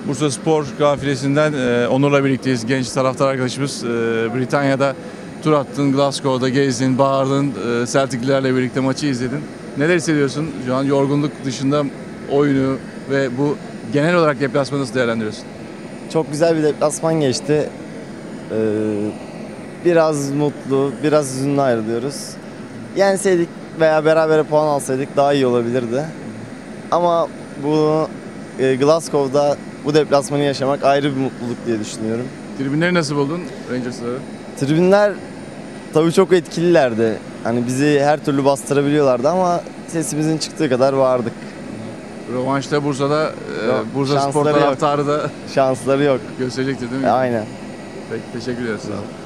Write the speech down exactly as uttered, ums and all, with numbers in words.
Bursaspor kafilesinden e, Onur'la birlikteyiz. Genç taraftar arkadaşımız. E, Britanya'da tur attın, Glasgow'da gezdin, bağırdın, e, Celtic'lilerle birlikte maçı izledin. Neler hissediyorsun? Şu an yorgunluk dışında oyunu ve bu genel olarak deplasmanı nasıl değerlendiriyorsun? Çok güzel bir deplasman geçti. Ee, biraz mutlu, biraz hüzünlü ayrılıyoruz. Yenseydik veya berabere puan alsaydık daha iyi olabilirdi. Ama bu e, Glasgow'da bu deplasmanı yaşamak ayrı bir mutluluk diye düşünüyorum. Tribünleri nasıl buldun Rangers'ları? Tribünler tabii çok etkililerdi. Hani bizi her türlü bastırabiliyorlardı ama sesimizin çıktığı kadar bağırdık. Rövanşta Bursa'da Yok, e, Bursaspor şansları yok. taraftarı da Şansları yok. gösterecektir değil mi? Aynen. Peki, teşekkür ederiz. Sağ olun.